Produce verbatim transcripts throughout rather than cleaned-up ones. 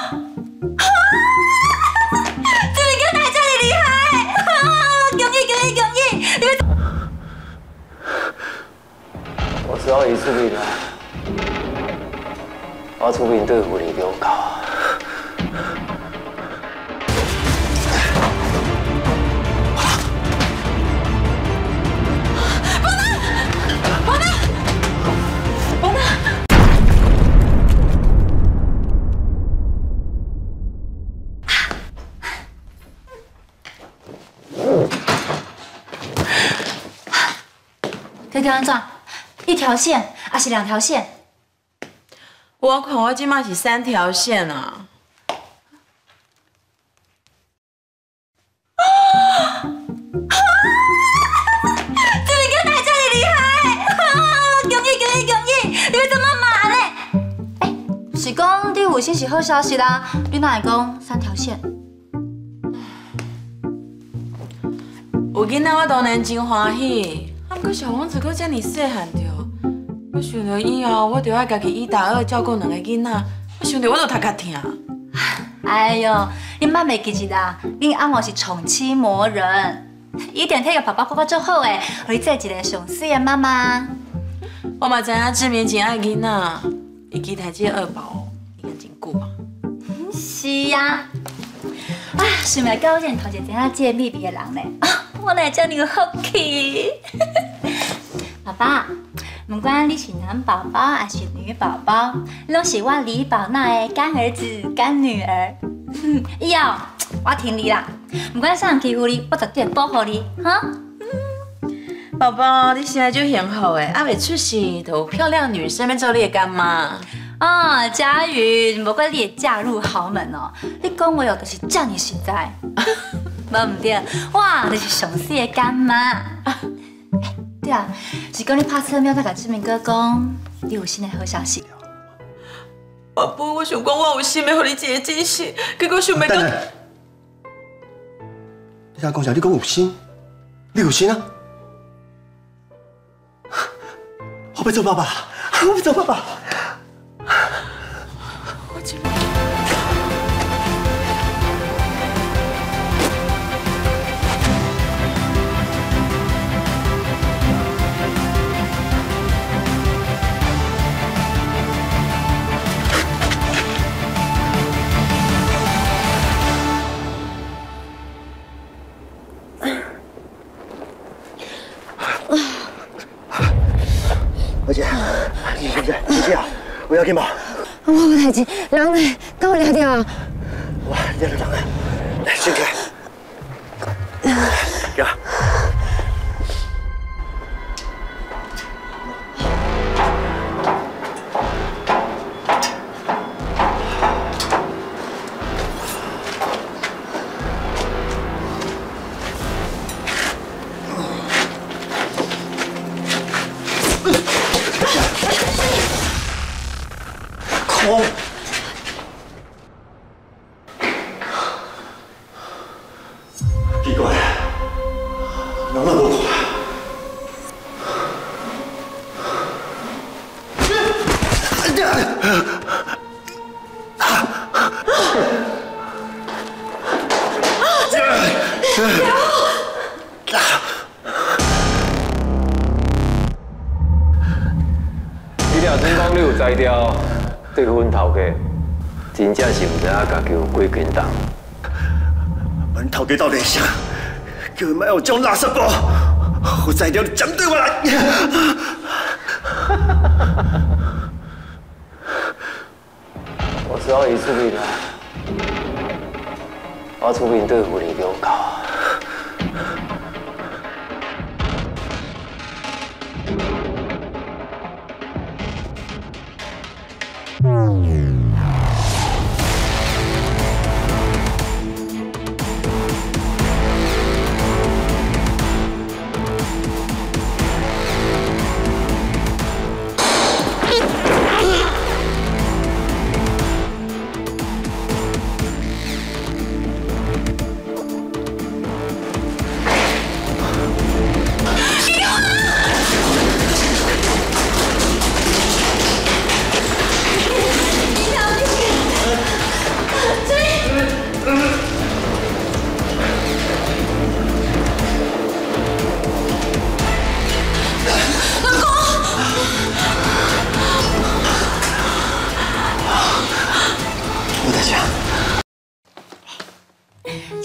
志明哥哪会这么厉害？恭喜恭喜恭喜！你们我只要一出面啊，我出面对付你就够啊。 哥哥安怎？一条线还是两条线？ 我看我今嘛是三条线啊！ 志明哥哪会这么厉害？恭喜恭喜恭喜！你们怎么骂呢？哎，是讲你有信是好消息啦，你哪会讲三条线？ 有囡仔我当然真欢喜。 啊，不过小王子阁遮尔细汉着，我想着以后我着要家己一打二照顾两个囡仔，我想着我着头壳疼。 哎呦，你莫袂记住啦，恁阿嬷是宠妻魔人，一定替个爸爸看到足好诶，互你做一个上水的妈妈。 我嘛知影志明真爱囡仔，伊期待这个二宝应该真久啊。 是呀，啊，想袂到我真头一知影这秘密的人呢。 我哪叫你好气？爸爸，不管你是男宝宝还是女宝宝，拢是我李宝娜的干儿子、干女儿。以后我听你啦，不管啥人欺负你，我绝对保护你，哈。 宝宝，你现在就幸福诶，还未出世，就有漂亮女生要做你的干妈。 啊，佳瑜，不怪你会嫁入豪门哦，你讲话哦，就是这么实在。无唔对，我就是上水的干妈。哎，对啊，是讲你拍车喵在甲志明哥讲，你有新的好消息。 爸爸，我想讲我有心要互你一个惊喜，结果想袂到。 你听讲啥？你讲有心？你有心啊？我要做爸爸，我要做爸爸。 我真。 二姐，你现在你这样，我要紧吧？ 我有代志，人呢？跟我聊聊啊！ 哇，你这人啊，来，先起来，给我。空。奇怪，人那么快。 你俩真讲你有才调。 对阮头家，真正是唔知影家己有几斤重。 阮头家到底啥？叫伊莫有种垃圾包，有才调你针对我来。 我只要一出面啊，我出面对付你就够啊。 你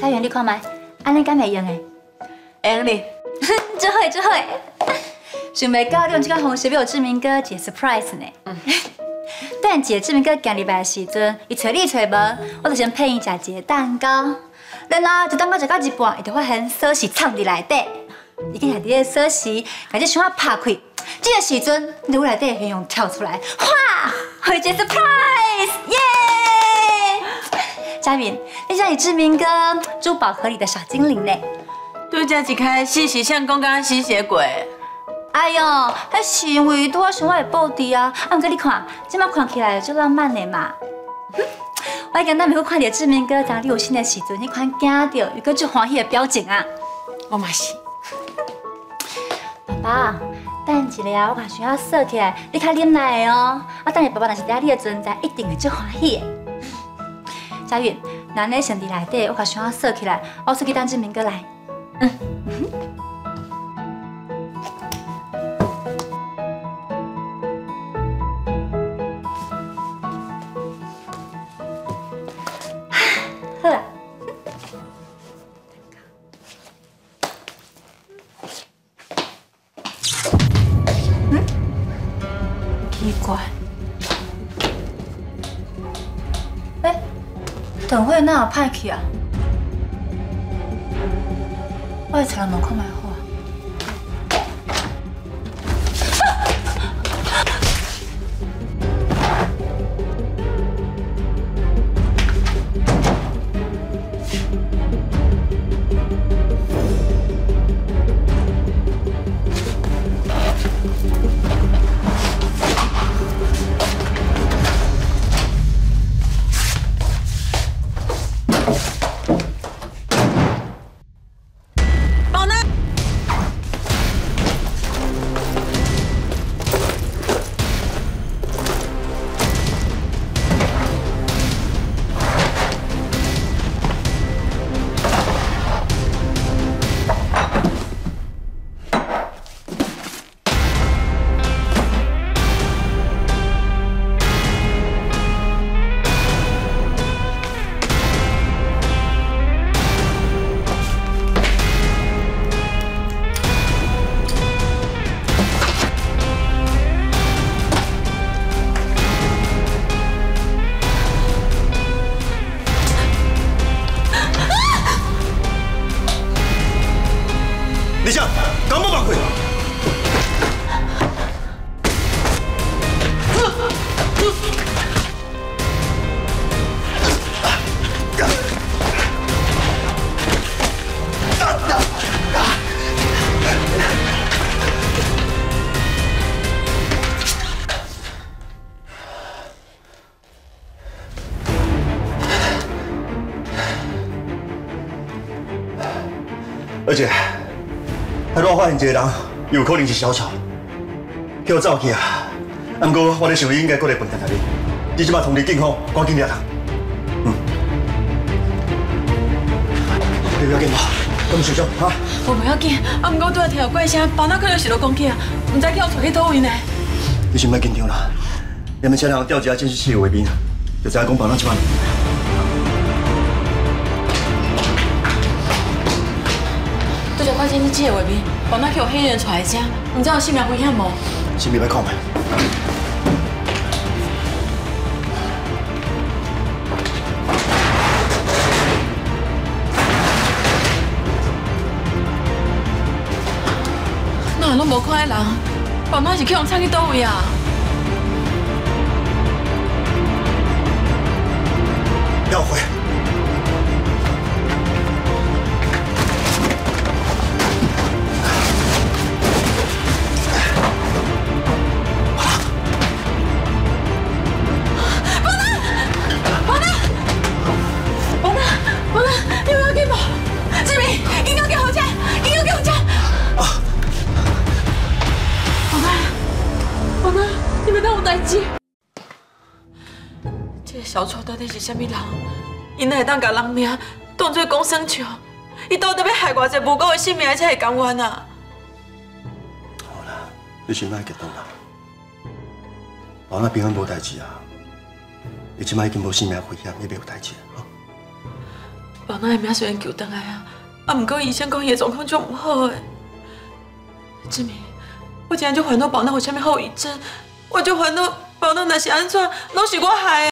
佳媛，你看麦，安尼敢会用诶？ 会哩， 真会真会。想袂到你用这个方式要有志明哥一个 surprise 呢。嗯。等一个志明哥行入来的时阵，伊找你找无，我就先配伊食一个蛋糕。然后这蛋糕食到一半，伊就发现锁匙藏伫内底。伊去拿伫个锁匙，把这箱仔拍开。这个时阵，你就内底形容跳出来，哇！会一个 surprise， 耶！佳敏，你像你志明哥珠宝盒里的小精灵呢。 对家一开始是像讲刚吸血鬼。 哎呦，迄是因为拄好想我的布置啊！啊，毋过你看，即摆看起来就浪漫的嘛。我已经咱袂去看到志明哥当你有新的时阵，迄款惊到又搁足欢喜的表情啊！ 我嘛是。 爸爸，等一下啊，我把需要锁起来，你较忍耐的哦。啊，等下爸爸若是知影你的存在，一定会足欢喜的。佳韵，咱咧先伫内底，我把需要锁起来，我出去等志明哥来。嗯。好啦。嗯？奇怪。哎，等会哪有歹去啊？我来查门看卖好啊。 而且，还我发现一个人有可能是小丑，叫我走去啊！啊，不过我咧想伊应该过来饭店内面，你即马通知警方，赶紧抓他。嗯，你不要紧吧？咁小心哈。 我不要紧，啊，不过拄仔听到怪声，包哪可能是落公去啊？唔知叫我带去倒位呢？ 你先莫紧张啦，你们请人调一下监视器的画面，就知影讲包哪即摆。 拄则看见你这个画面，包哪叫有黑人出来声，唔知有性命危险无？先别来看卖。哪拢无看到人，包哪是去用插去倒位啊？要回。 这个小丑到底是啥物人？因会当把人命当作公生笑？伊到底要害偌济无辜的性命才会甘愿啊？好啦，你先莫激动啦。包那平安无代志啊，伊即摆已经无性命危险，伊袂有代志啊。 宝娜的命虽然救回来啊，啊，不过医生讲伊的状况就唔好诶。志明，我真正就烦恼宝娜有啥物后遗症，我就烦恼宝娜若是安怎，拢是我害的。